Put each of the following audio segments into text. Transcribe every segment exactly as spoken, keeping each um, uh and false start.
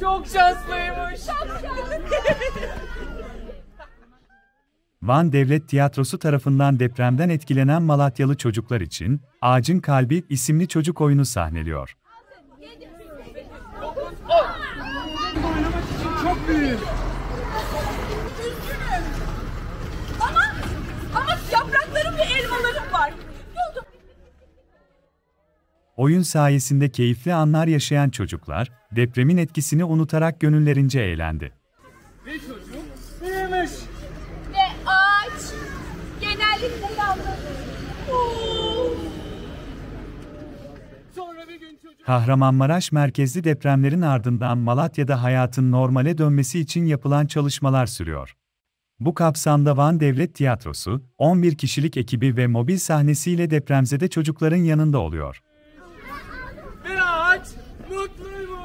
Çok şanslıymış. Van Devlet Tiyatrosu tarafından depremden etkilenen Malatyalı çocuklar için Ağacın Kalbi isimli çocuk oyunu sahneliyor. Çok büyük. Üzgünüm. Ama, ama yapraklarım ve elmalarım var. Buldum. Oyun sayesinde keyifli anlar yaşayan çocuklar, depremin etkisini unutarak gönüllerince eğlendi. Ve çocuk büyümüş. Ve ağaç genellikle yalnız. Sonra bir gün çocuk... Kahramanmaraş merkezli depremlerin ardından Malatya'da hayatın normale dönmesi için yapılan çalışmalar sürüyor. Bu kapsamda Van Devlet Tiyatrosu, on bir kişilik ekibi ve mobil sahnesiyle depremzede çocukların yanında oluyor. Ve ağaç mutluymuş.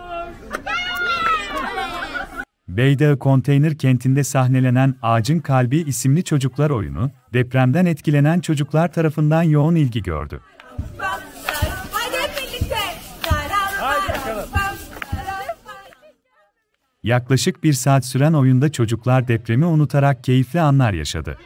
Beydağı Konteyner Kenti'nde sahnelenen Ağacın Kalbi isimli çocuklar oyunu, depremden etkilenen çocuklar tarafından yoğun ilgi gördü. Hadi hep birlikte. Hadi bakalım. Yaklaşık bir saat süren oyunda çocuklar depremi unutarak keyifli anlar yaşadı.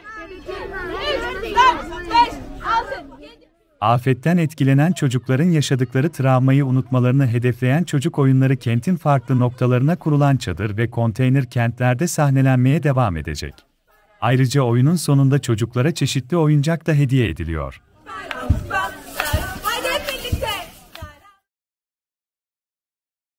Afetten etkilenen çocukların yaşadıkları travmayı unutmalarını hedefleyen çocuk oyunları kentin farklı noktalarına kurulan çadır ve konteyner kentlerde sahnelenmeye devam edecek. Ayrıca oyunun sonunda çocuklara çeşitli oyuncak da hediye ediliyor.